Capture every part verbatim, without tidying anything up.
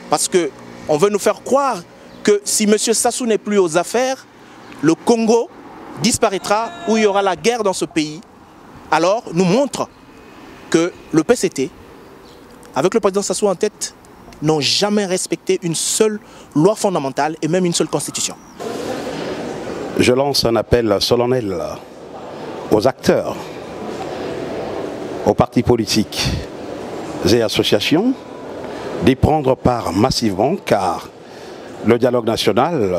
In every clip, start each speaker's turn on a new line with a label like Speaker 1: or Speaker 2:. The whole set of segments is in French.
Speaker 1: Parce qu'on veut nous faire croire que si M. Sassou n'est plus aux affaires, le Congo disparaîtra, où il y aura la guerre dans ce pays. Alors, nous montre que le P C T, avec le président Sassou en tête, n'ont jamais respecté une seule loi fondamentale et même une seule constitution.
Speaker 2: Je lance un appel solennel aux acteurs, aux partis politiques et associations d'y prendre part massivement, car le dialogue national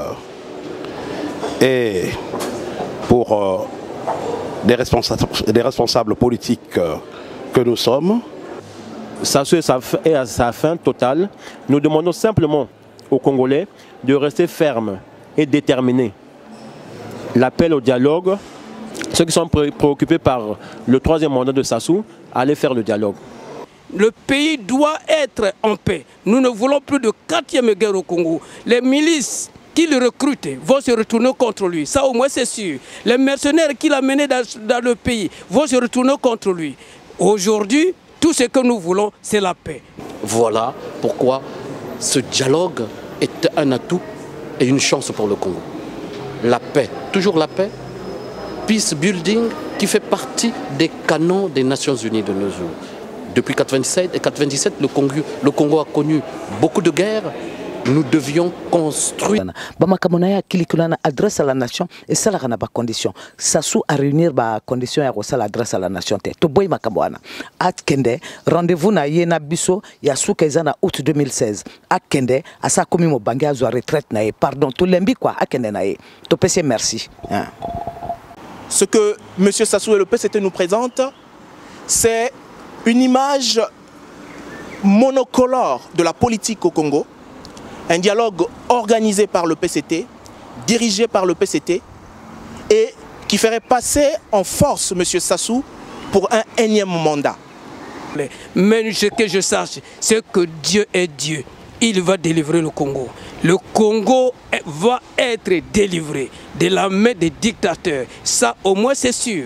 Speaker 2: est pour euh, des, responsables, des responsables politiques euh, que nous sommes.
Speaker 3: Sassou est à sa fin totale. Nous demandons simplement aux Congolais de rester fermes et déterminés. L'appel au dialogue, ceux qui sont pré préoccupés par le troisième mandat de Sassou, allez faire le dialogue.
Speaker 4: Le pays doit être en paix. Nous ne voulons plus de quatrième guerre au Congo. Les milices qu'il recrute vont se retourner contre lui. Ça au moins c'est sûr. Les mercenaires qu'il a menés dans, dans le pays vont se retourner contre lui. Aujourd'hui, tout ce que nous voulons, c'est la paix.
Speaker 5: Voilà pourquoi ce dialogue est un atout et une chance pour le Congo. La paix, toujours la paix. Peace building qui fait partie des canons des Nations Unies de nos jours. Depuis mille neuf cent quatre-vingt-dix-sept, le Congo, le Congo a connu beaucoup de guerres. Nous devions construire.
Speaker 6: Bamakamona Kilikulana adresse à la nation et ça la pas condition. Sassou à réunir ba condition et ça l'adresse à la nation. To boy makamwana. At Kende rendez-vous na yena biso ya soukezana août deux mille seize. At Kende à sa commis mo bangi azo retraite na pardon to lembi quoi à Kende na to P C merci.
Speaker 1: Ce que M. Sassou et le P C T nous présentent, c'est une image monocolore de la politique au Congo. Un dialogue organisé par le P C T, dirigé par le P C T, et qui ferait passer en force M. Sassou pour un énième mandat.
Speaker 4: Mais ce que je sache, c'est que Dieu est Dieu. Il va délivrer le Congo. Le Congo va être délivré de la main des dictateurs. Ça, au moins, c'est sûr.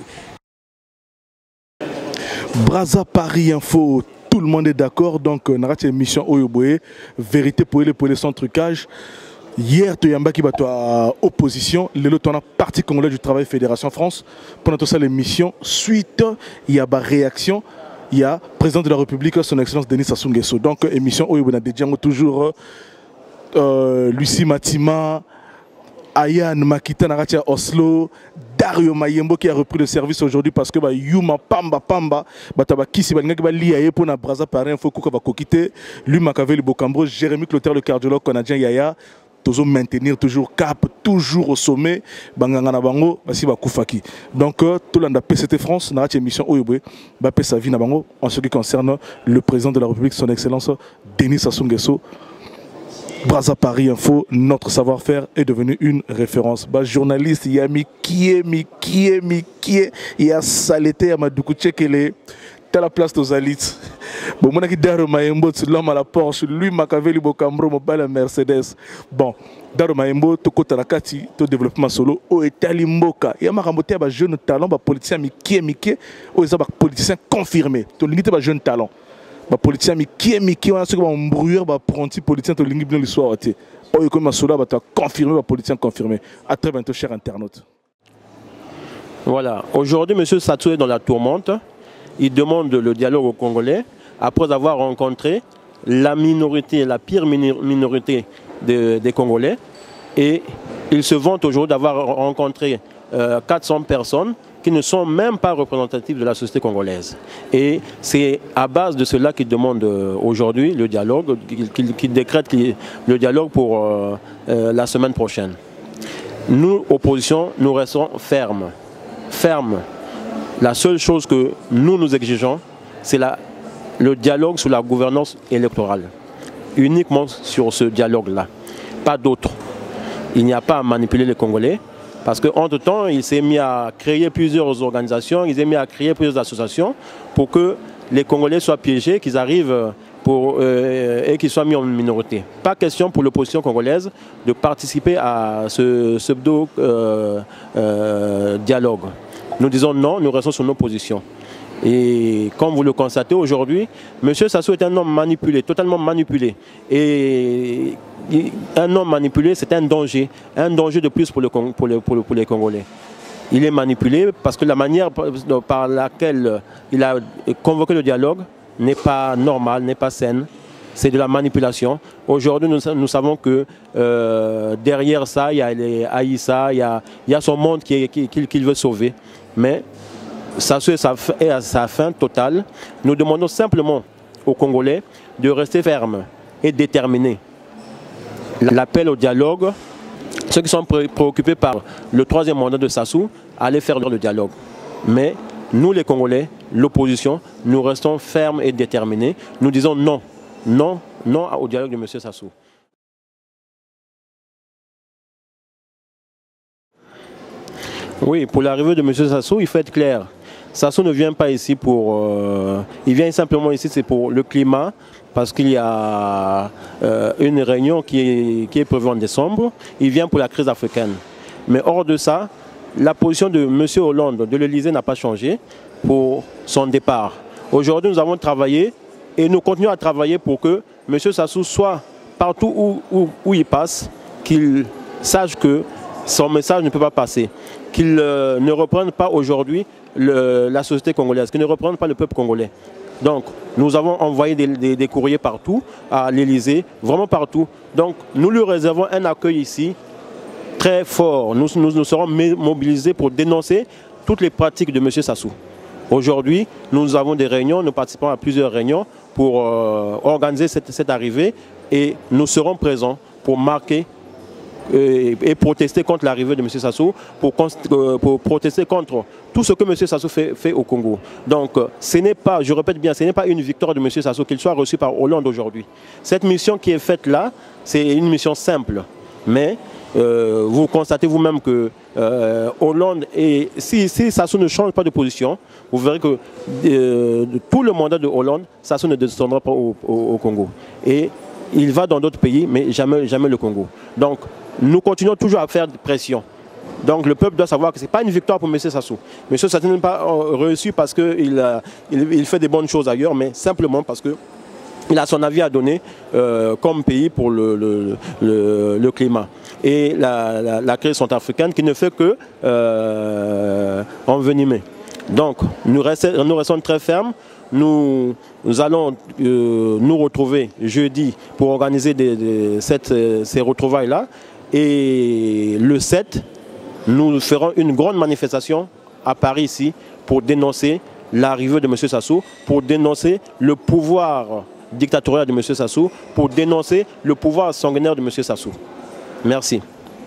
Speaker 7: Brazza Paris Info. Tout le monde est d'accord, donc on a une émission Oyoboé, vérité pour les, pour les sans trucage. Hier, tu as qui bat opposition, le lot on a parti congolais du travail Fédération France. Pendant tout ça, l'émission, suite, il y a une réaction, il y a président de la République, son excellence Denis Sassou Nguesso. Donc émission Oyoboé, on a toujours euh, Lucie Matima, Ayan Makita Naratia Oslo, Dario Mayembo qui a repris le service aujourd'hui parce que bah, Yuma Pamba Pamba, bah, Kisi Balingaki lié pour na Brazza Paris Info Kuka va kokite, lui Makaveli Bocambro, Jérémy Clotaire le cardiologue canadien Yaya, toujours maintenir toujours cap, toujours au sommet, Banganga Bango, Basi Bakoufaki. Donc euh, tout le monde a P C T France, Naratia émission Oyobwe, Bapé sa vie Nabango en ce qui concerne le président de la République, son excellence Denis Sassou Nguesso. Brazza Paris Info, notre savoir-faire est devenu une référence. Bah, journaliste, il y a Mikie, Mikie, Mikie, il y a Saleté, il y a Madoukou Tchekele, t'as la place aux alites. Bon, mon ami Daro Maembo, l'homme à la Porsche, lui, Makaveli Bocambro, mobile Mercedes. Bon, Daro Maembo, Toko Tarakati, to développement solo, o Etali Mboka. Il y a Maramoté, un jeune talent, un politicien Mikie, Mikie, ou un politicien confirmé. Tu limité un jeune talent. Les politiciens qui est qui ont un brouilleur apprenti politicien to lingi bien l'histoire té o comme masola ba confirmer les politiciens confirmés. À très bientôt chers internautes.
Speaker 3: Voilà, aujourd'hui M. Sassou est dans la tourmente. Il demande le dialogue aux Congolais après avoir rencontré la minorité, la pire minorité de, des Congolais, et il se vante aujourd'hui d'avoir rencontré euh, quatre cents personnes qui ne sont même pas représentatives de la société congolaise. Et c'est à base de cela qu'il demande aujourd'hui le dialogue, qu'il qu'il décrète le dialogue pour euh, euh, la semaine prochaine. Nous, opposition, nous restons fermes. Fermes. La seule chose que nous nous exigeons, c'est le dialogue sur la gouvernance électorale. Uniquement sur ce dialogue-là. Pas d'autre. Il n'y a pas à manipuler les Congolais. Parce qu'entre-temps, il s'est mis à créer plusieurs organisations, il s'est mis à créer plusieurs associations pour que les Congolais soient piégés, qu'ils arrivent pour, euh, et qu'ils soient mis en minorité. Pas question pour l'opposition congolaise de participer à ce pseudo-dialogue. Euh, euh, nous disons non, nous restons sur nos positions. Et comme vous le constatez aujourd'hui, M. Sassou est un homme manipulé, totalement manipulé. Et un homme manipulé, c'est un danger, un danger de plus pour, le, pour, le, pour, le, pour les Congolais. Il est manipulé parce que la manière par laquelle il a convoqué le dialogue n'est pas normale, n'est pas saine. C'est de la manipulation. Aujourd'hui, nous, nous savons que euh, derrière ça, il y a les Aïssa, il y a, il y a son monde qu'il qui, qui, qui veut sauver. Mais Sassou est à sa fin totale. Nous demandons simplement aux Congolais de rester fermes et déterminés. L'appel au dialogue, ceux qui sont pré préoccupés par le troisième mandat de Sassou, allaient faire le dialogue. Mais nous, les Congolais, l'opposition, nous restons fermes et déterminés. Nous disons non, non, non au dialogue de M. Sassou. Oui, pour l'arrivée de M. Sassou, il faut être clair. Sassou ne vient pas ici pour... Euh, il vient simplement ici, c'est pour le climat, parce qu'il y a euh, une réunion qui est, qui est prévue en décembre. Il vient pour la crise africaine. Mais hors de ça, la position de M. Hollande, de l'Élysée, n'a pas changé pour son départ. Aujourd'hui, nous avons travaillé et nous continuons à travailler pour que M. Sassou soit partout où, où, où il passe, qu'il sache que son message ne peut pas passer, qu'il euh, ne reprenne pas aujourd'hui la société congolaise, qu'il ne reprenne pas le peuple congolais. Donc, nous avons envoyé des, des, des courriers partout, à l'Élysée, vraiment partout. Donc, nous lui réservons un accueil ici très fort. Nous, nous, nous serons mobilisés pour dénoncer toutes les pratiques de M. Sassou. Aujourd'hui, nous avons des réunions, nous participons à plusieurs réunions pour euh, organiser cette, cette arrivée et nous serons présents pour marquer et, et protester contre l'arrivée de M. Sassou, pour, euh, pour protester contre tout ce que M. Sassou fait, fait au Congo. Donc, ce n'est pas, je répète bien, ce n'est pas une victoire de M. Sassou qu'il soit reçu par Hollande aujourd'hui. Cette mission qui est faite là, c'est une mission simple, mais Euh, vous constatez vous-même que euh, Hollande, et si, si Sassou ne change pas de position, vous verrez que euh, tout le mandat de Hollande, Sassou ne descendra pas au, au, au Congo. Et il va dans d'autres pays, mais jamais, jamais le Congo. Donc, nous continuons toujours à faire pression. Donc, le peuple doit savoir que ce n'est pas une victoire pour M. Sassou. M. Sassou n'est pas reçu parce qu'il il, il fait des bonnes choses ailleurs, mais simplement parce que il a son avis à donner euh, comme pays pour le, le, le, le climat. Et la, la, la crise centrafricaine qui ne fait que euh, envenimer. Donc, nous restons, nous restons très fermes. Nous, nous allons euh, nous retrouver jeudi pour organiser des, des, cette, ces retrouvailles-là. Et le sept, nous ferons une grande manifestation à Paris ici pour dénoncer l'arrivée de M. Sassou, pour dénoncer le pouvoir dictatorial de M. Sassou, pour dénoncer le pouvoir sanguinaire de M. Sassou. Merci.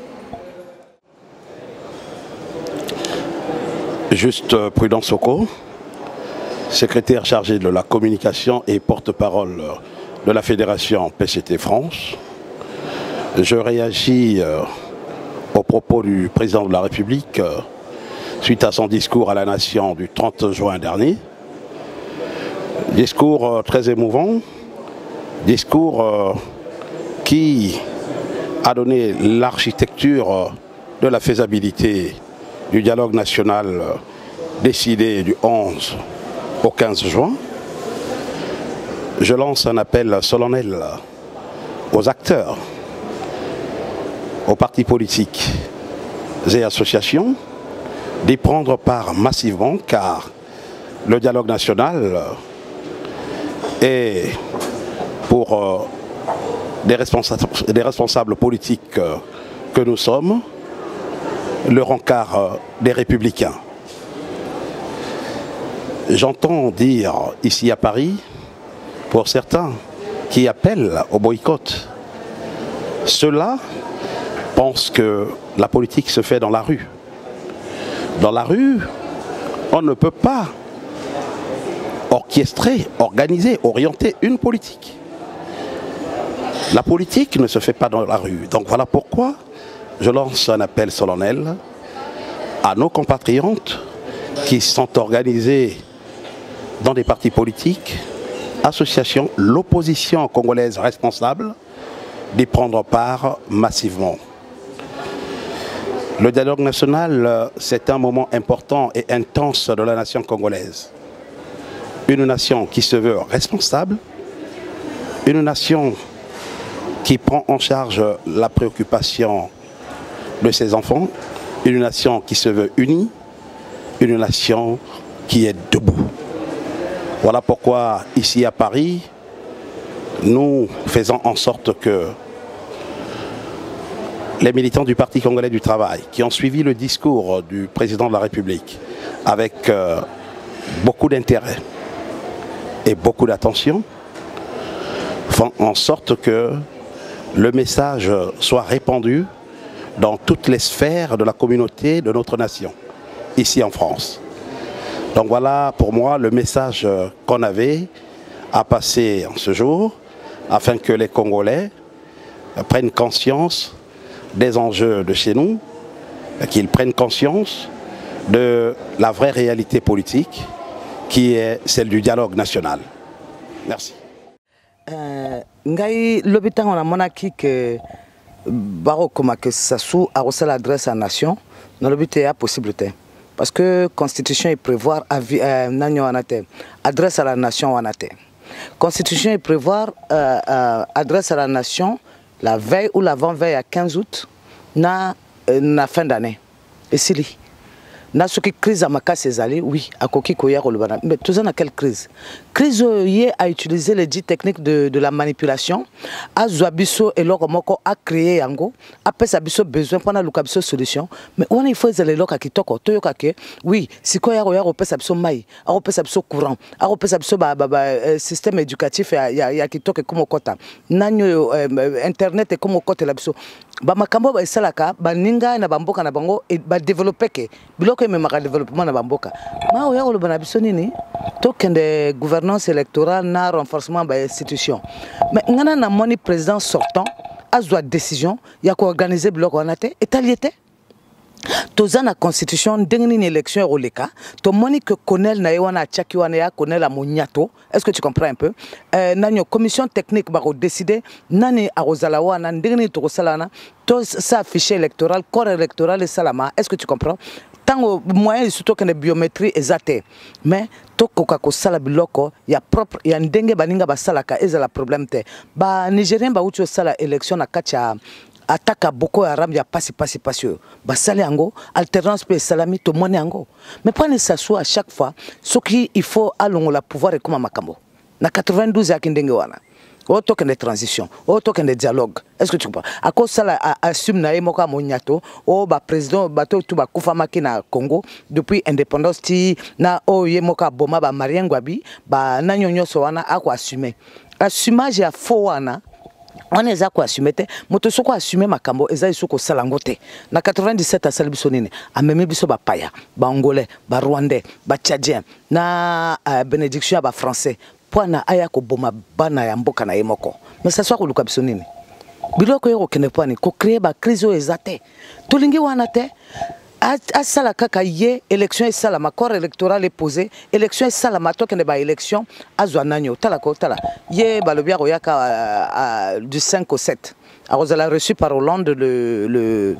Speaker 2: Juste Prudence Soko, secrétaire chargé de la communication et porte-parole de la Fédération P C T France. Je réagis au propos du président de la République suite à son discours à la nation du trente juin dernier. Discours très émouvant, discours qui a donné l'architecture de la faisabilité du dialogue national décidé du onze au quinze juin. Je lance un appel solennel aux acteurs, aux partis politiques et associations d'y prendre part massivement, car le dialogue national est pour euh, des, responsables, des responsables politiques euh, que nous sommes, le rencard euh, des républicains. J'entends dire ici à Paris, pour certains qui appellent au boycott, ceux-là pensent que la politique se fait dans la rue. Dans la rue, on ne peut pas orchestrer, organiser, orienter une politique. La politique ne se fait pas dans la rue. Donc voilà pourquoi je lance un appel solennel à nos compatriotes qui sont organisés dans des partis politiques, associations, l'opposition congolaise responsable, d'y prendre part massivement. Le dialogue national, c'est un moment important et intense de la nation congolaise. une nation qui se veut responsable, une nation qui prend en charge la préoccupation de ses enfants, une nation qui se veut unie, une nation qui est debout. Voilà pourquoi ici à Paris, nous faisons en sorte que les militants du Parti congolais du travail qui ont suivi le discours du président de la République avec euh, beaucoup d'intérêt et beaucoup d'attention font en sorte que le message soit répandu dans toutes les sphères de la communauté de notre nation, ici en France. Donc voilà pour moi le message qu'on avait à passer en ce jour, afin que les Congolais prennent conscience des enjeux de chez nous, qu'ils prennent conscience de la vraie réalité politique qui est celle du dialogue national. Merci.
Speaker 6: Ngai l'hôpital on a monaki que baro comme que Sassou a reçu l'adresse à nation, dans l'hôpital a possibilité. Parce que la Constitution est prévoir adresse à la nation. La Constitution est prévoir euh, euh, adresse à la nation la veille ou l'avant-veille à quinze août, na, euh, na fin d'année. Et c'est lui. Na ce qui crise à Maka Césali, oui, à Koki Koya Rolubana. Mais tout ça, dans quelle crise? Crise y a utilisé les dix techniques de, de la manipulation. A Zouabiso et Loromoko a créé Yango. Après ça, Biso besoin pendant le Kabiso solution. Mais on il faut les locs qui toko. Toyokake, oui, si quoi y'a y'a repès Abiso maï, a repès Abiso courant, a repès Abiso ba ba ba système éducatif y a y a qui toque comme kota. Nanyo internet et comme kota l'Abiso. Ba makambo ba salaka ba ninga na bamboka na bango et ba développer ke biloko me maka développement na bamboka ma o ya ko bana biso nini token de gouvernance électorale na renforcement ba institution mais ngana na moni président sortant azwa décision ya ko organiser biloko na te etaliete toza na constitution ndenge ni élection roleka to moni que Colonel na yewana chaki wana ya Colonel Amonyato. Est-ce que tu comprends un peu? euh, nanyo commission technique ba ko décider nani arozala wana ndenge ni to salana to sa fichier électoral corps électoral et salama. Est-ce que tu comprends? Tant moyen surtout que les biométrie exacte mais to koka ko sala biloko ya propre ya ndenge baninga ba salaka ezala problème te ba nigérien ba ucho sala élection na kacha attaque à Boko Haram ya passi passi passi basali ango alternance pe salami to mone ango mais pas nécessaire à chaque fois ce qui il faut alongo la pouvoir et comme makambo na quatre-vingt-douze ya kindenge wana au token de transition au token de dialogue. Est-ce que tu comprends à cause ça assume na emoka monyato o ba président bato tout ba kufama ki na Congo depuis indépendance ti na o yemoka boma ba Marien Ngwabi ba nanyonyo so wana ako assumer assumage ya faux wana on est à quoi assumer te moto soko assumer makambo eza isoko salangote na quatre-vingt-dix-sept à salbiso nini a même biso ba paya ba angolais ba rwandais ba tchadien na uh, bénédiction ba français poana aya ko boma bana ya mboka na yemoko mais ça soit ko luka biso nini biloko yoko kene poani ko créer ba crise ezate tolingi wana te a sala kaka ye élection et sala ma corps électoral est posé élection et sala ma token de ba élection azwa nanyo tala ko tala ye balobia ko yaka du cinq au sept alors elle a reçu par Hollande le le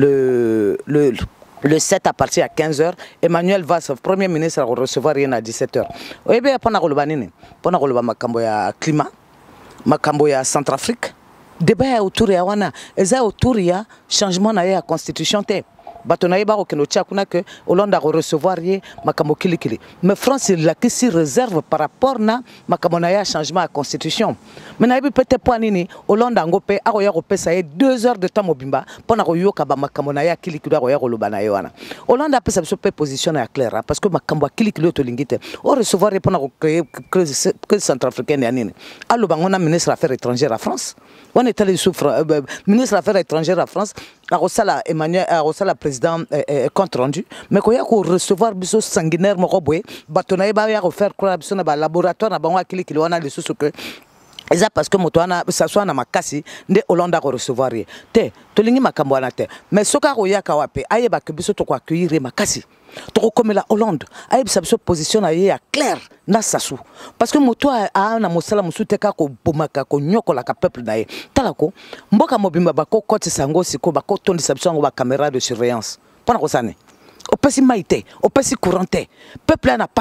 Speaker 6: le le le sept à partir à quinze heures Emmanuel Valls premier ministre a recevoir rien à dix-sept heures et bien pendant ko banini pendant ko ba makambo ya climat makambo ya Centrafrique débat autour ya wana eza autour ya changement na ya constitution te batonaye ba okeno tchakuna que Hollande a recevoir rien makambo kilikili mais France la qui s'y réserve par rapport na makambo na ya changement à constitution mais na bi peut-être point nini Hollande ngope a roya kopesa ye deux heures de temps mobimba pona ko yoka ba makambo na ya kilikili a roya koloba na ye wana Hollande a pesa pe position ya claire hein, parce que makambo kilikili to lingite o recevoir pona ko créer que centrafricaine ya nini allo bangona ministre affaires étrangères à France on est allé souffre euh, ministre affaires étrangères à France a rosala Emmanuel a rosala président euh, euh, compte rendu mais ko ya ko recevoir biso sanguinaire moko boye batonaye ba ya ko faire croire biso na ba laboratoire na bango akili kili wana le sous que eza parce que moto wana ça soit na makasi nde Hollande a recevoir te tolingi makambo wana te mais soka ko ya ka wape ayeba ke biso to ko accueillir makasi to comme la Hollande ayeba sa position na ye ya clair na Sassou parce que moto a na mosala musute ka ko bomaka ko nyokola ka peuple na ye talako mboka mobimba bako koti sango siko bako tondisa biso ngo ba caméra de surveillance pona ko sane opesi maite opesi couranté peuple na pasi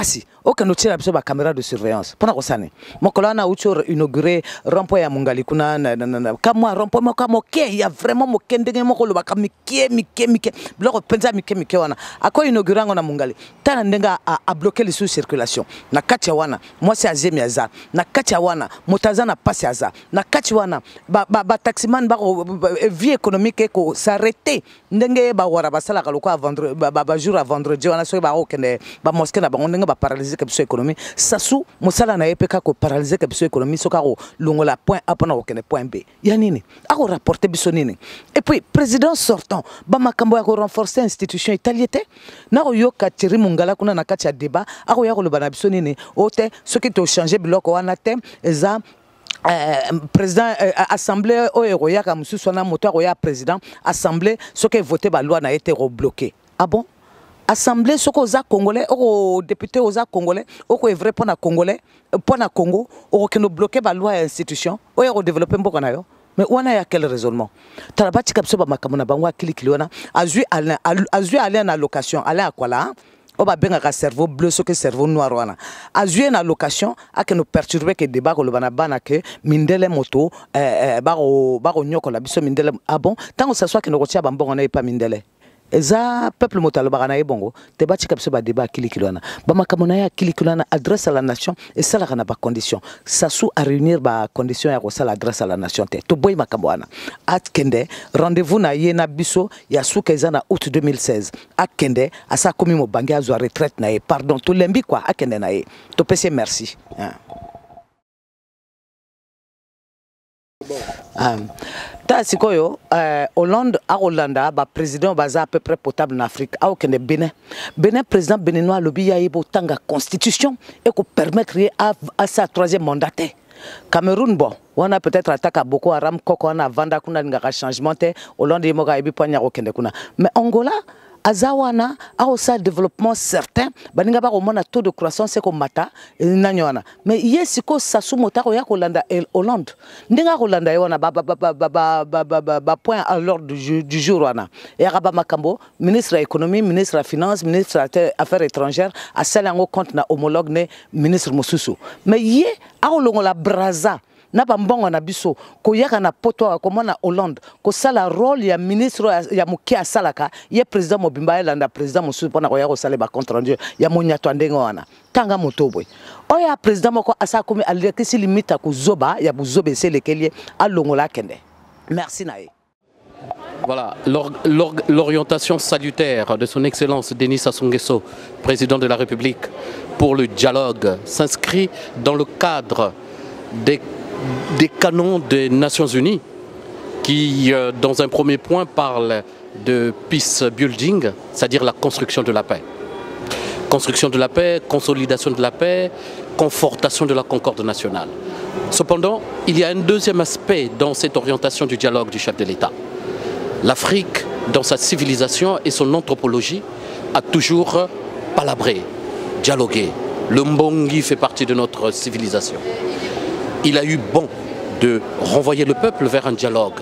Speaker 6: okende otiela biso bacaméra de surveillance mpona kosani mokolo wana auti inauguré rond-point ya mongali kuna kamwa rond-point moko moke ya vraiment moke ndenge moko olobaka mike mike mike biloko mpenza mike mike wana ako inauguré yango na mongali tala ndenge abloke lisusu circulation na kati ya wana mwasi azemi aza na kati ya wana moto aza na pasi aza na kati wana bataximan bako vie économique eko s'arrêter ndenge bawara basalaka lokwa bajour à vendredi wana soki bakokende bamoske na bango ndenge baparalyse ke biso économie sasu mosala na ye mpe kaka koparalyse ke biso économie soki akolongola point a mpona kokende point b ya nini akorapporte biso nini et puis président sortant bamakambo ya korenforce institution italie te nakoyoka Thierry Mungala kuna na kati ya débat akoya koloba na biso nini o te soki tochange biloko wana te eza Euh, président euh, assemblée oyo ya ka mususu na moto ya président assemblée soki voter ba loi na été rebloqué ah bon assemblée soko za congolais o député oza congolais o ko vrai pour na congolais pour na Congo o ko no bloquer ba loi institution o ya ko développer mboka na yo mais on a quel raisonnement tarabati kapso ba makamona bangwa kili kiliona azui azui aller en allocation aller à quoi là on va bien un cerveau bleu ce que cerveau noir wana azue na location a que nous perturber que débat ko lobana bana que mindele moto euh baro baro nyoko la biso mindele ah bon tant que ça soit que nous retia bambongo na pas mindele eza peuple moto alobaka na ebongo te batika biso ba débat kili kilwana ba makamona ya kili kilwana adresse à la nation et ça la na ba condition ça sous à réunir ba condition ya ko ça l'adresse à la nation te to boy makamwana atkende rendez-vous na yena biso ya suka ezana août deux mille seize akende asa komi mo bangi azo retraite na e pardon to lembi quoi akende na e to pese merci hein. Um, ta sikoyo euh, Hollande à Hollanda ba président baza à peu près potable en Afrique a aucun Bénin Bénin président béninois lobby ya yebo tanga constitution et ko permettre à, à sa troisième mandataire Cameroun bon on a peut-être attaqué Boko Haram koko na vanda kuna ngaka changement te Hollande yemo ga yebi ponya okende kuna mais Angola azawana a aussi développement certain baninga ba komona taux de croissance ko mata nanyona mais yesiko sasu motako ya Hollande et Hollande ndinga Hollande yona ba ba ba ba ba ba point à l'ordre du jour wana ya ba makambo ministre de l'économie ministre de la finance ministre des affaires étrangères a selango compte na homologue ne ministre Mosusu mais ye a olongola braza na bambongo na biso ko yaka na poto ko mona Hollande ko sala rôle ya ministre ya muki asalaka ye président Mobimba elanda président Mosusu pona ko yaka ko sala ba compte rendu ya monyato ndengo wana tanga motobwe oya président moko asa komi alekisi limite ko zoba ya buzobe selekelie alongola kende merci nae.
Speaker 5: Voilà, l'orientation salutaire de son Excellence Denis Sassou Nguesso, président de la République, pour le dialogue s'inscrit dans le cadre des des canons des Nations Unies qui, euh, dans un premier point, parlent de peace building, c'est-à-dire la construction de la paix. Construction de la paix, consolidation de la paix, confortation de la concorde nationale. Cependant, il y a un deuxième aspect dans cette orientation du dialogue du chef de l'État. L'Afrique, dans sa civilisation et son anthropologie, a toujours palabré, dialogué. Le Mbongi fait partie de notre civilisation. Il a eu bon de renvoyer le peuple vers un dialogue.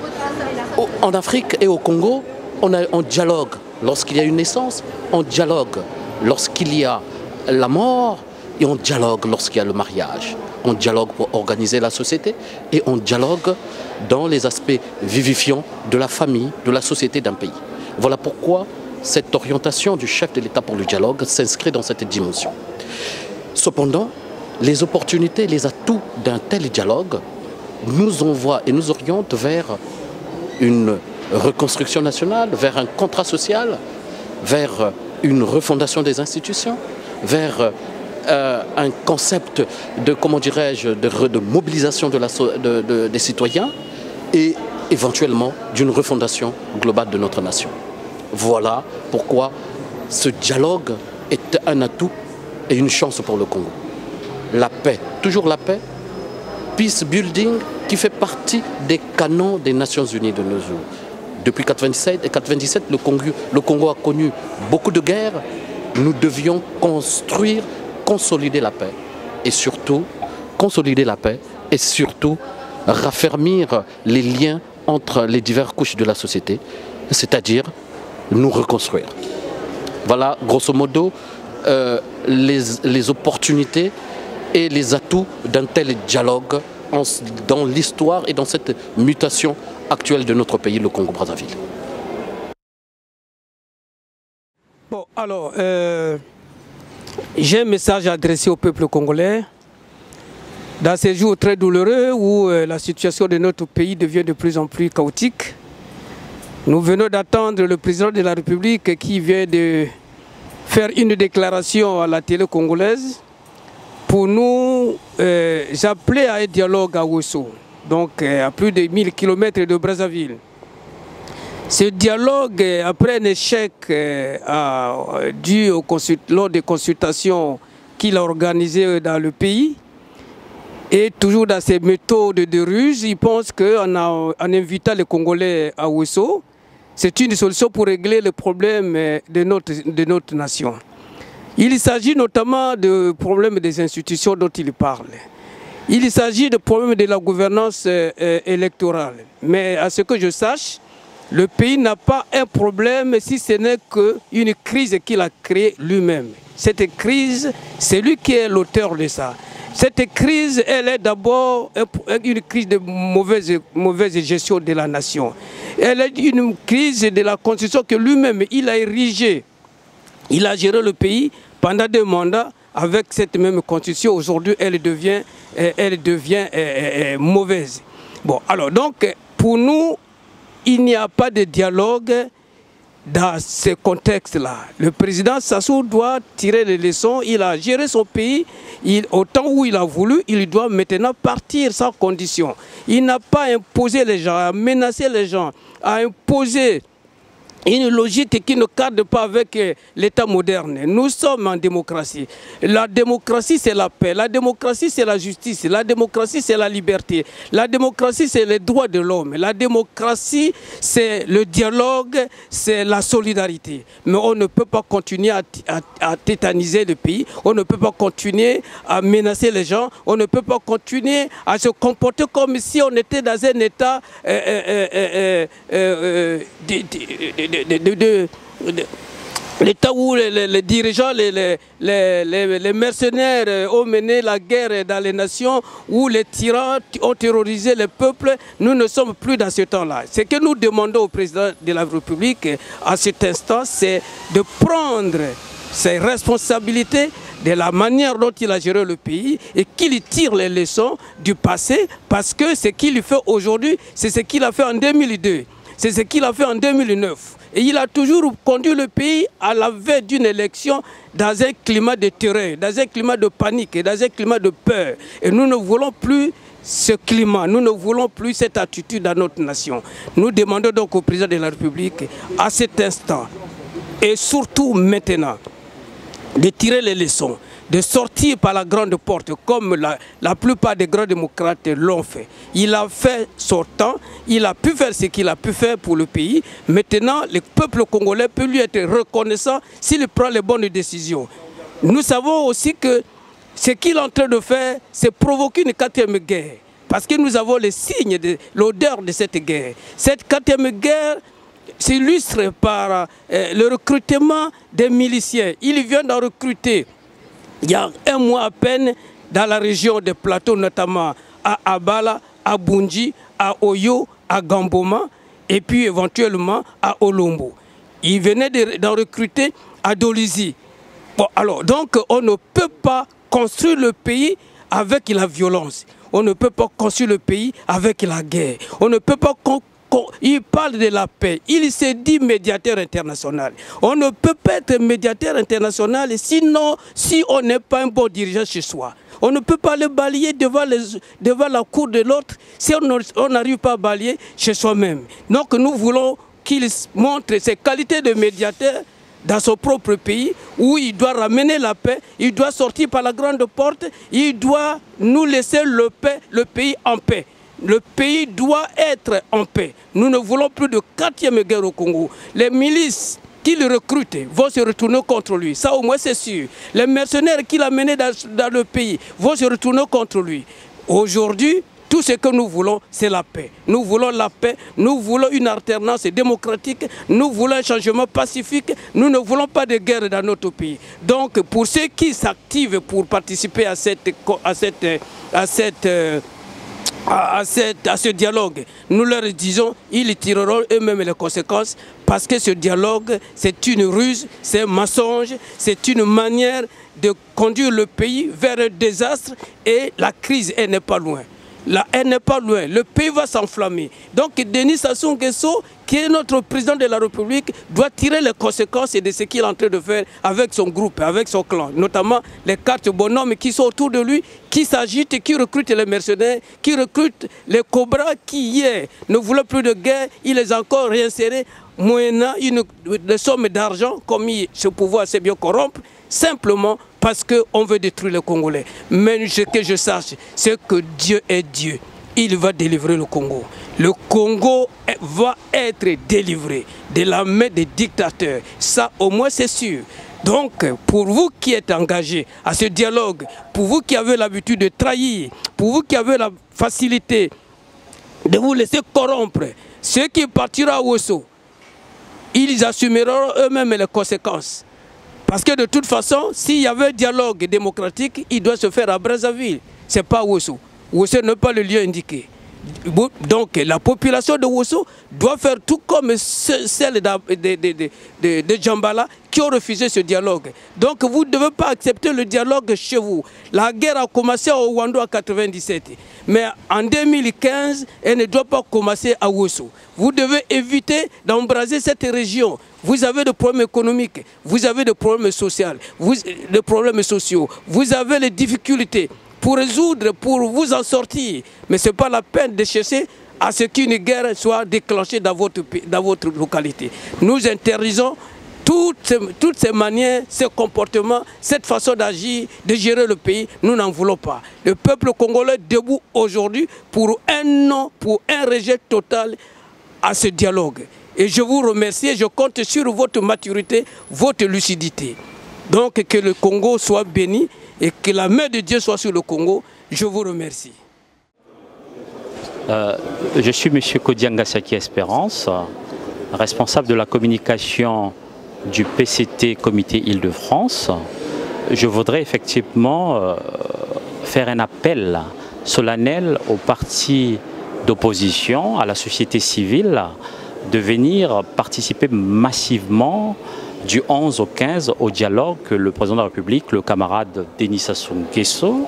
Speaker 5: En Afrique et au Congo, on, a, on dialogue lorsqu'il y a une naissance, on dialogue lorsqu'il y a la mort et on dialogue lorsqu'il y a le mariage. On dialogue pour organiser la société et on dialogue dans les aspects vivifiants de la famille, de la société d'un pays. Voilà pourquoi cette orientation du chef de l'État pour le dialogue s'inscrit dans cette dimension. Cependant, les opportunités, les atouts d'un tel dialogue nous envoient et nous orientent vers une reconstruction nationale, vers un contrat social, vers une refondation des institutions, vers euh, un concept de, comment dirais-je, de, de mobilisation de la, de, de, des citoyens et éventuellement d'une refondation globale de notre nation. Voilà pourquoi ce dialogue est un atout et une chance pour le Congo. La paix, toujours la paix, peace building qui fait partie des canons des Nations Unies de nos jours. Depuis mille neuf cent quatre-vingt-dix-sept, le Congo, le Congo a connu beaucoup de guerres. Nous devions construire, consolider la paix et surtout consolider la paix et surtout raffermir les liens entre les diverses couches de la société, c'est-à-dire nous reconstruire. Voilà, grosso modo, euh, les, les opportunités et les atouts d'un tel dialogue en, dans l'histoire et dans cette mutation actuelle de notre pays, le Congo-Brazzaville.
Speaker 4: Bon, alors, euh, j'ai un message adressé au peuple congolais. Dans ces jours très douloureux où euh, la situation de notre pays devient de plus en plus chaotique, nous venons d'attendre le président de la République qui vient de faire une déclaration à la télé congolaise pour nous euh, appeler à un dialogue à Ouesso, donc euh, à plus de mille kilomètres de Brazzaville. Ce dialogue, euh, après un échec euh, à, dû au lors des consultations qu'il a organisées dans le pays, et toujours dans ces méthodes de ruse, il pense qu'en en invitant les Congolais à Ouesso, c'est une solution pour régler le problème de notre, de notre nation. Il s'agit notamment du problème des institutions dont il parle. Il s'agit du problème de la gouvernance euh, électorale. Mais à ce que je sache, le pays n'a pas un problème si ce n'est qu'une crise qu'il a créée lui-même. Cette crise, c'est lui qui est l'auteur de ça. Cette crise, elle est d'abord une crise de mauvaise, mauvaise gestion de la nation. Elle est une crise de la constitution que lui-même, il a érigée. Il a géré le pays pendant deux mandats avec cette même constitution. Aujourd'hui, elle devient, elle devient euh, euh, mauvaise. Bon, alors donc, pour nous, il n'y a pas de dialogue dans ce contexte-là. Le président Sassou doit tirer les leçons. Il a géré son pays. Il, au temps où il a voulu, il doit maintenant partir sans condition. Il n'a pas imposé les gens, à menacer les gens, à imposer une logique qui ne cadre pas avec l'État moderne. Nous sommes en démocratie. La démocratie, c'est la paix. La démocratie, c'est la justice. La démocratie, c'est la liberté. La démocratie, c'est les droits de l'homme. La démocratie, c'est le dialogue, c'est la solidarité. Mais on ne peut pas continuer à, à, à tétaniser le pays. On ne peut pas continuer à menacer les gens. On ne peut pas continuer à se comporter comme si on était dans un état euh, euh, euh, euh, de, de, de, De, de, de, de, l'état où les, les, les dirigeants, les, les, les, les mercenaires ont mené la guerre dans les nations, où les tyrans ont terrorisé les peuples. Nous ne sommes plus dans ce temps-là. Ce que nous demandons au président de la République à cet instant, c'est de prendre ses responsabilités de la manière dont il a géré le pays et qu'il tire les leçons du passé, parce que ce qu'il fait aujourd'hui, c'est ce qu'il a fait en deux mille deux. C'est ce qu'il a fait en deux mille neuf. Et il a toujours conduit le pays à la veille d'une élection dans un climat de terreur, dans un climat de panique et dans un climat de peur. Et nous ne voulons plus ce climat, nous ne voulons plus cette attitude dans notre nation. Nous demandons donc au président de la République, à cet instant, et surtout maintenant, de tirer les leçons, de sortir par la grande porte, comme la, la plupart des grands démocrates l'ont fait. Il a fait son temps, il a pu faire ce qu'il a pu faire pour le pays. Maintenant, le peuple congolais peut lui être reconnaissant s'il prend les bonnes décisions. Nous savons aussi que ce qu'il est en train de faire, c'est provoquer une quatrième guerre. Parce que nous avons les signes, de l'odeur de cette guerre. Cette quatrième guerre s'illustre par euh, le recrutement des miliciens. Il vient d'en recruter il y a un mois à peine dans la région des plateaux, notamment à Abala, à Bunji, à Oyo, à Gamboma et puis éventuellement à Olombo. Il venait d'en recruter à Dolisie. Bon, alors, donc on ne peut pas construire le pays avec la violence. On ne peut pas construire le pays avec la guerre. On ne peut pas Il parle de la paix. Il se dit médiateur international. On ne peut pas être médiateur international sinon si on n'est pas un bon dirigeant chez soi. On ne peut pas le balayer devant, les, devant la cour de l'autre si on n'arrive pas à balayer chez soi-même. Donc nous voulons qu'il montre ses qualités de médiateur dans son propre pays, où il doit ramener la paix, il doit sortir par la grande porte, il doit nous laisser le, paix, le pays en paix. Le pays doit être en paix. Nous ne voulons plus de quatrième guerre au Congo. Les milices qu'il recrute vont se retourner contre lui. Ça au moins c'est sûr. Les mercenaires qu'il a menés dans, dans le pays vont se retourner contre lui. Aujourd'hui, Tout ce que nous voulons, c'est la paix. Nous voulons la paix, nous voulons une alternance démocratique, nous voulons un changement pacifique, nous ne voulons pas de guerre dans notre pays. Donc, pour ceux qui s'activent pour participer à cette... À cette, à cette À, à, cette, à ce dialogue, nous leur disons, ils tireront eux-mêmes les conséquences parce que ce dialogue, c'est une ruse, c'est un mensonge, c'est une manière de conduire le pays vers un désastre et la crise, elle n'est pas loin. La haine n'est pas loin, le pays va s'enflammer. Donc Denis Sassou Nguesso, qui est notre président de la République, doit tirer les conséquences de ce qu'il est en train de faire avec son groupe, avec son clan. Notamment les quatre bonhommes qui sont autour de lui, qui s'agitent, qui recrutent les mercenaires, qui recrutent les cobras qui hier ne voulaient plus de guerre, il les a encore réinsérés, moyennant une, une somme d'argent, comme ce pouvoir s'est bien corrompre, simplement parce qu'on veut détruire les Congolais. Mais ce que je sache, c'est que Dieu est Dieu. Il va délivrer le Congo. Le Congo va être délivré de la main des dictateurs. Ça, au moins, c'est sûr. Donc, pour vous qui êtes engagés à ce dialogue, pour vous qui avez l'habitude de trahir, pour vous qui avez la facilité de vous laisser corrompre, ceux qui partiront à Ouesso, ils assumeront eux-mêmes les conséquences. Parce que de toute façon, s'il y avait un dialogue démocratique, il doit se faire à Brazzaville. Ce n'est pas Ouesso. Ouesso n'est pas le lieu indiqué. Donc la population de Ouesso doit faire tout comme celle de, de, de, de, de Djambala qui ont refusé ce dialogue. Donc vous ne devez pas accepter le dialogue chez vous. La guerre a commencé au Rwanda en mille neuf cent quatre-vingt-dix-sept. Mais en deux mille quinze, elle ne doit pas commencer à Ouesso. Vous devez éviter d'embraser cette région. Vous avez des problèmes économiques, vous avez des problèmes sociaux, vous, des problèmes sociaux, vous avez les difficultés pour résoudre, pour vous en sortir. Mais ce n'est pas la peine de chercher à ce qu'une guerre soit déclenchée dans votre, dans votre localité. Nous interdisons toutes ces, toutes ces manières, ces comportements, cette façon d'agir, de gérer le pays. Nous n'en voulons pas. Le peuple congolais est debout aujourd'hui pour un non, pour un rejet total à ce dialogue. Et je vous remercie et je compte sur votre maturité, votre lucidité. Donc que le Congo soit béni et que la main de Dieu soit sur le Congo. Je vous remercie.
Speaker 8: Euh, je suis M. Kodianga Saki Espérance, responsable de la communication du P C T Comité Île-de-France. Je voudrais effectivement euh, faire un appel solennel aux partis d'opposition, à la société civile, de venir participer massivement du onze au quinze au dialogue que le président de la République, le camarade Denis Sassou Nguesso,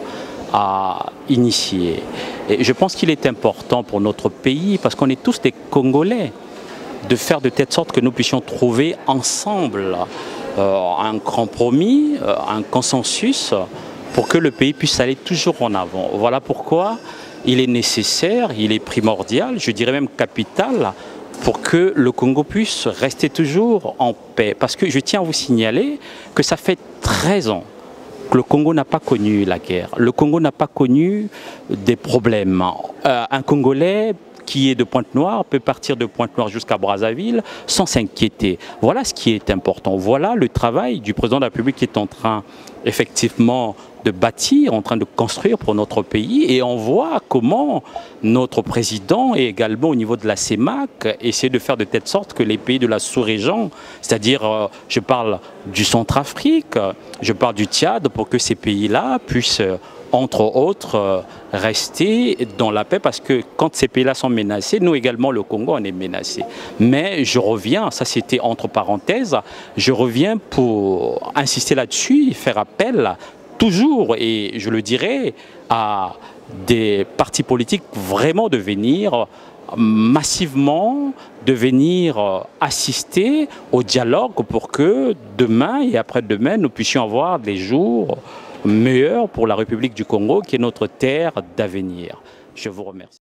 Speaker 8: a initié. Et je pense qu'il est important pour notre pays, parce qu'on est tous des Congolais, de faire de telle sorte que nous puissions trouver ensemble euh, un compromis, euh, un consensus, pour que le pays puisse aller toujours en avant. Voilà pourquoi il est nécessaire, il est primordial, je dirais même capital, pour que le Congo puisse rester toujours en paix. Parce que je tiens à vous signaler que ça fait treize ans que le Congo n'a pas connu la guerre. Le Congo n'a pas connu des problèmes. Euh, un Congolais qui est de Pointe-Noire peut partir de Pointe-Noire jusqu'à Brazzaville sans s'inquiéter. Voilà ce qui est important. Voilà le travail du président de la République qui est en train effectivement de bâtir, en train de construire pour notre pays. Et on voit comment notre président et également au niveau de la C E M A C essaie de faire de telle sorte que les pays de la sous-région, c'est-à-dire euh, je parle du Centrafrique, je parle du Tchad, pour que ces pays-là puissent entre autres, rester dans la paix, parce que quand ces pays-là sont menacés, nous également, le Congo, on est menacé. Mais je reviens, ça c'était entre parenthèses, je reviens pour insister là-dessus et faire appel toujours, et je le dirais, à des partis politiques vraiment de venir massivement, de venir assister au dialogue pour que demain et après-demain, nous puissions avoir des jours meilleur pour la République du Congo, qui est notre terre d'avenir. Je vous remercie.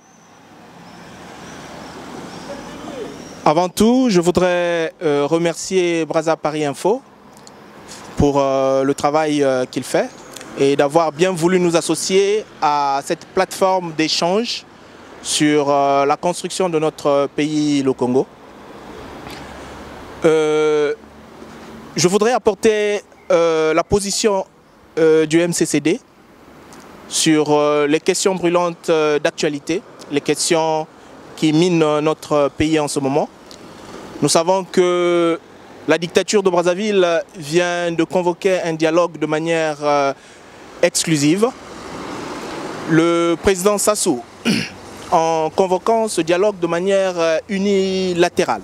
Speaker 1: Avant tout, je voudrais euh, remercier Brazza Paris Info pour euh, le travail euh, qu'il fait et d'avoir bien voulu nous associer à cette plateforme d'échange sur euh, la construction de notre pays, le Congo. Euh, je voudrais apporter euh, la position Euh, du M C C D sur euh, les questions brûlantes euh, d'actualité, les questions qui minent euh, notre pays en ce moment. Nous savons que la dictature de Brazzaville vient de convoquer un dialogue de manière euh, exclusive. Le président Sassou, en convoquant ce dialogue de manière euh, unilatérale,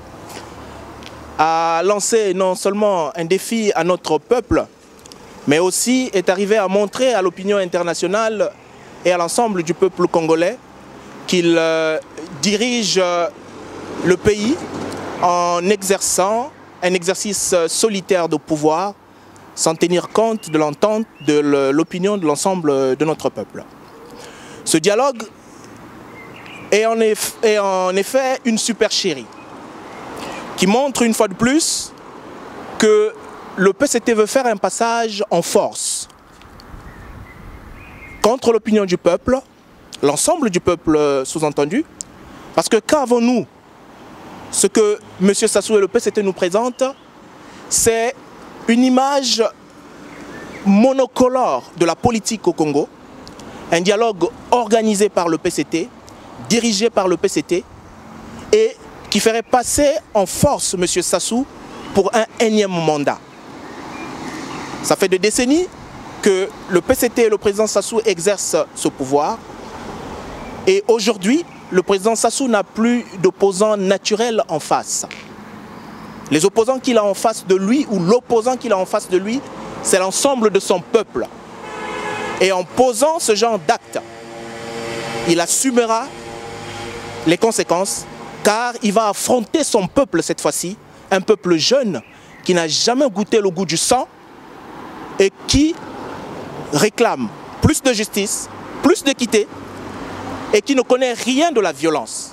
Speaker 1: a lancé non seulement un défi à notre peuple, mais aussi est arrivé à montrer à l'opinion internationale et à l'ensemble du peuple congolais qu'il euh, dirige euh, le pays en exerçant un exercice solitaire de pouvoir sans tenir compte de l'entente de l'opinion de l'ensemble de notre peuple. Ce dialogue est en, eff est en effet une supercherie qui montre une fois de plus que le P C T veut faire un passage en force contre l'opinion du peuple, l'ensemble du peuple sous-entendu, parce que qu'avons-nous? Ce que M. Sassou et le P C T nous présentent, c'est une image monocolore de la politique au Congo, un dialogue organisé par le P C T, dirigé par le P C T, et qui ferait passer en force M. Sassou pour un énième mandat. Ça fait des décennies que le P C T et le président Sassou exercent ce pouvoir, et aujourd'hui, le président Sassou n'a plus d'opposants naturels en face. Les opposants qu'il a en face de lui, ou l'opposant qu'il a en face de lui, c'est l'ensemble de son peuple. Et en posant ce genre d'acte, il assumera les conséquences, car il va affronter son peuple cette fois-ci, un peuple jeune qui n'a jamais goûté le goût du sang et qui réclame plus de justice, plus d'équité, et qui ne connaît rien de la violence.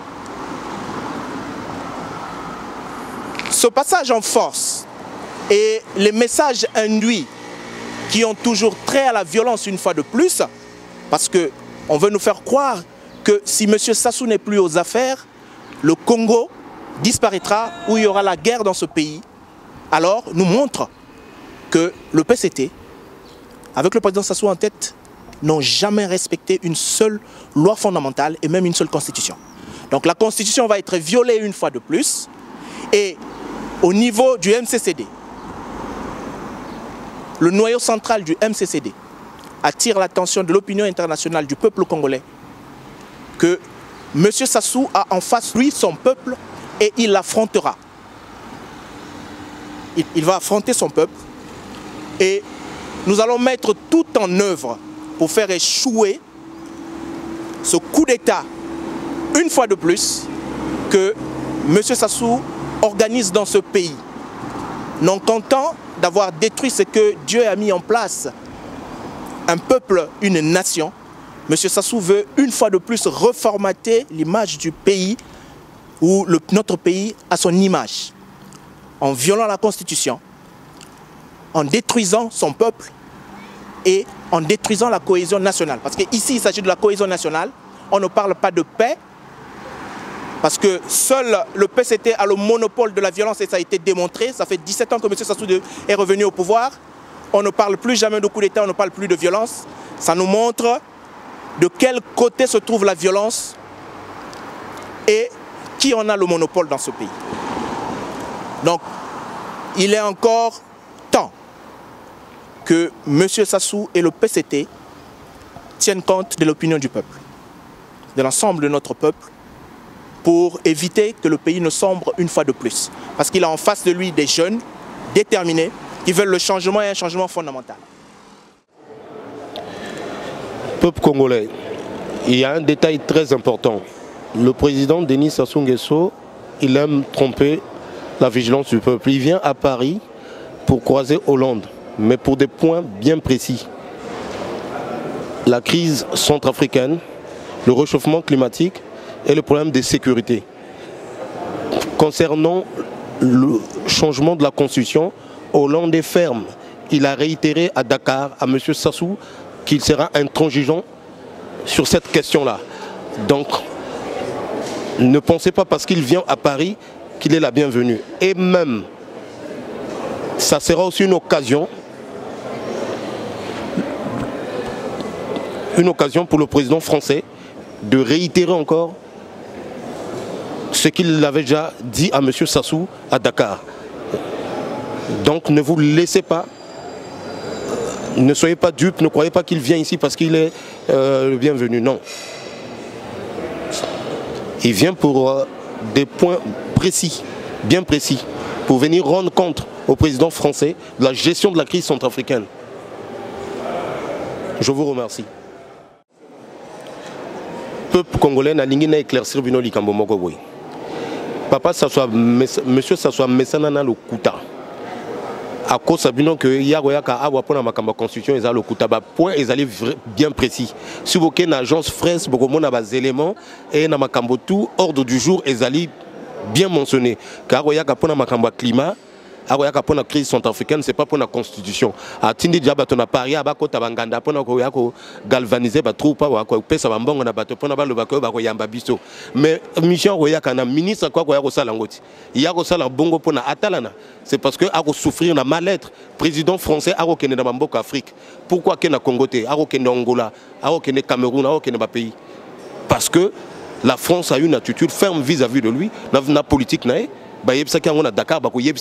Speaker 1: Ce passage en force et les messages induits qui ont toujours trait à la violence une fois de plus, parce qu'on veut nous faire croire que si M. Sassou n'est plus aux affaires, le Congo disparaîtra ou il y aura la guerre dans ce pays, alors nous montre que le P C T, avec le président Sassou en tête, n'ont jamais respecté une seule loi fondamentale et même une seule constitution. Donc la constitution va être violée une fois de plus, et au niveau du M C C D, le noyau central du M C C D attire l'attention de l'opinion internationale du peuple congolais que M. Sassou a en face lui son peuple et il l'affrontera. Il, il va affronter son peuple et nous allons mettre tout en œuvre pour faire échouer ce coup d'État, une fois de plus, que M. Sassou organise dans ce pays. Non content d'avoir détruit ce que Dieu a mis en place, un peuple, une nation, M. Sassou veut une fois de plus reformater l'image du pays, ou le, notre pays à son image, en violant la Constitution, en détruisant son peuple, et en détruisant la cohésion nationale. Parce qu'ici, il s'agit de la cohésion nationale. On ne parle pas de paix. Parce que seul le P C T a le monopole de la violence et ça a été démontré. Ça fait dix-sept ans que M. Sassou est revenu au pouvoir. On ne parle plus jamais de coup d'État, on ne parle plus de violence. Ça nous montre de quel côté se trouve la violence et qui en a le monopole dans ce pays. Donc, il est encore temps que M. Sassou et le P C T tiennent compte de l'opinion du peuple, de l'ensemble de notre peuple, pour éviter que le pays ne sombre une fois de plus. Parce qu'il a en face de lui des jeunes déterminés qui veulent le changement et un changement fondamental.
Speaker 9: Peuple congolais, il y a un détail très important. Le président Denis Sassou Nguesso, il aime tromper la vigilance du peuple. Il vient à Paris pour croiser Hollande, mais pour des points bien précis. La crise centrafricaine, le réchauffement climatique et le problème de sécurité. Concernant le changement de la Constitution, Hollande est ferme. Il a réitéré à Dakar, à M. Sassou, qu'il sera intransigeant sur cette question-là. Donc, ne pensez pas parce qu'il vient à Paris qu'il est la bienvenue. Et même, ça sera aussi une occasion une occasion pour le président français de réitérer encore ce qu'il avait déjà dit à M. Sassou à Dakar. Donc ne vous laissez pas, ne soyez pas dupes, ne croyez pas qu'il vient ici parce qu'il est euh, le bienvenu. Non. Il vient pour euh, des points précis, bien précis, pour venir rendre compte au président français de la gestion de la crise centrafricaine. Je vous remercie. Peuple congolais n'a pas éclairci le likambo moko boy. Papa s'assoit, monsieur s'assoit messanana le kuta. À cause sabino que yagoyaka awa pour la constitution ils a le kuta ba point ils allaient bien précis. Si vous avez une agence fraise beaucoup mon a des éléments et na makambo tout ordre du jour ils allaient bien mentionné. Car yagoyaka pour la makambo climat. Aroyaka pour la crise centrafricaine, c'est pas pour la constitution. A tindi déjà bato na Paris, abako tabanganda pour na ko galvaniser ba troupe wa ko pesa bambongo na bato pour na ba lobako ba ko yamba biso. Mais Michel Royaka na ministre quoi ko ya ko sala ngoti. Ya ko sala bongo pour na atalana. C'est parce que a ko souffrir na mal-être. Président français a ko kene na mboka Afrique. Pourquoi que na Congo te, a ko kene Angola, a ko kene Cameroun, a ko kene ba pays. Parce que la France a une attitude ferme vis-à-vis de lui, na politique na à Dakar,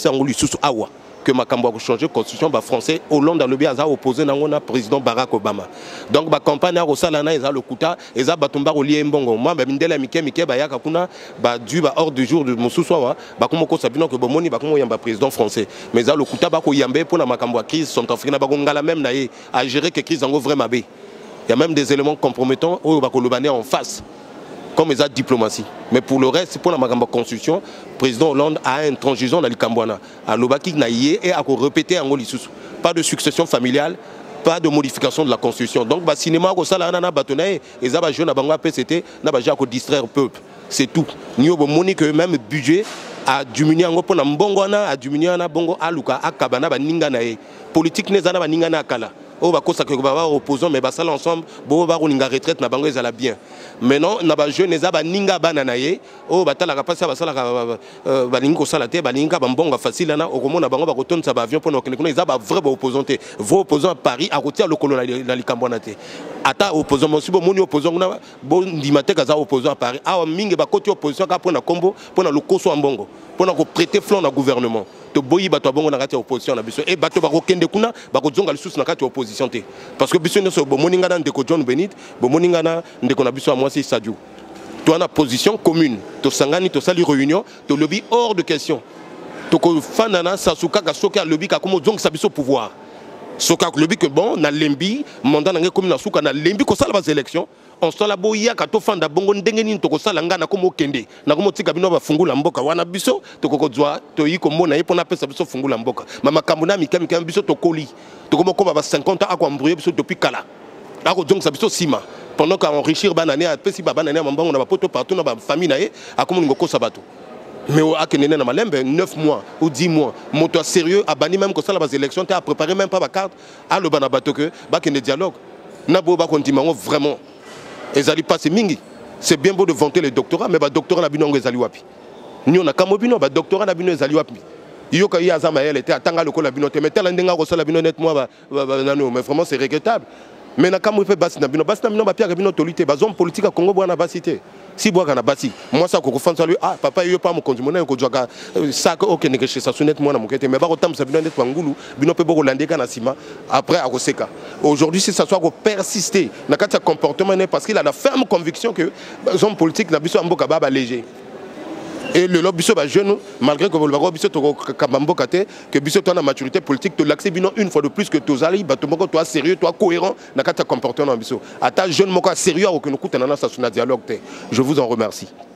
Speaker 9: que Makambo a changé la constitution français, Hollande a le a opposé au président Barack Obama. Donc la campagne a Rosalana, ils ont le Kouta, ils ont Batumba au Liembongo. Moi, Mindela Mike Mike Bayaka Kuna, du hors du jour de Moussoua, Bakumoko Sabino que Bomoni, Bakumo Yamba président français. Mais ils ont le Kouta Bako Yambe pour la Makambo crise centrafricaine, Bagongala même à gérer que crise en vraiment bé. Il y a même des éléments compromettants au Bakolobanais en face. Comme ils ont diplomatie. Mais pour le reste, pour la constitution, le président Hollande a intransigeant dans le Cambouana. À l'Obaki Naïe et à répéter en Golissus. Pas de succession familiale, pas de modification de la constitution. Donc, le cinéma, il y a des jeunes à P C T, il y a des distraire le peuple. C'est tout. Nous avons que même le budget a diminué pour la Mbongwana, a diminué à Bongo, à Luka, à Kabana, à Ninganae. Politique n'est pas Ningana Kala. Oh bah quoi ça que bah opposant mais bah ça l'ensemble bon bah on inga retraite na bango ezala bien maintenant na ba jeune ezaba ninga bananaye oh bah tala kapasa bah ça la bah ningo sala te bah ninga ba mbonga facile na okomo na bango ba kotonne ça ba avion pour na kene ezaba vrai ba opposant te vrai opposant à Paris à routier le colonel na likambona te ata opposant mo sibo moni opposant na bon ndimate kaza opposant à Paris ah mingi ba côté opposition ka pour na combo pour na lokoso ambongo pour na ko prêter flanc na gouvernement to boyi bato bongo na kati opposition na biso et bato ba ko kende kuna ba ko zonga lisusu na kati opposition te parce que biso nso bo moninga na ndeko John Benit bo moninga na ndeko na biso à moi c'est Sadio to na position commune to sangani to sali réunion to lobby hors de question to ko fanana Sasuka ka soka lobby ka komo zonga sa biso pouvoir soka lobby que bon na lembi mandat na commune na suka na lembi ko sala ba élection on se la boya ka to fanda bongo ndenge ni to ko sala ngana ko mo kende na ko mo tika bino ba fungula mboka wana biso to ko kozwa to yi ko mona yi pona pesa biso fungula mboka mama kamuna mi kam kam biso to koli to ko mo ko ba cinquante ans ako embrouiller biso depuis kala ako donc sa biso sima pendant qu'à enrichir banane a pesi ba banane mambongo na ba poto partout na ba famille na ye akomo ngoko sabato mais à Kenene na malembe neuf mois ou dix mois moto sérieux a bani même que ça la bas élection tu a préparé même pas ba carte à le bana bato que ba kene dialogue na bo ba kondimango vraiment ezali pas mingi c'est bien beau de vanter les doctorats mais ba doctorat na bino ezali wapi ni on a kamobino ba doctorat na bino ezali wapi yo ka ya zama elle était atanga lokola bino te mais tel ndenga ko sala bino net moi ba nano mais vraiment c'est regrettable mais na kamu fait basi na bino basi na bino ba pierre bino tolité ba zone politique Congo bwana basité si boaka na basi moi ça ko fansa lui ah papa yo pas mo kondimona ko joga ça ko ok négocier ça sunnet moi na mokete mais ba ko tam sa bino net wangulu bino pe boko landeka na sima après à Koseka aujourd'hui si ça soit ko persister na kati comportement parce qu'il a la ferme conviction que zone politique na biso mboka baba léger et le lobby so ba jeune malgré que le bago biso to kamamboka te que biso to na maturité politique to l'accès bino une fois de plus que to zali bato moko toi sérieux toi cohérent na kata comportement biso ata jeune moko sérieux au que nous coûte na na sa dialogue te je vous en remercie.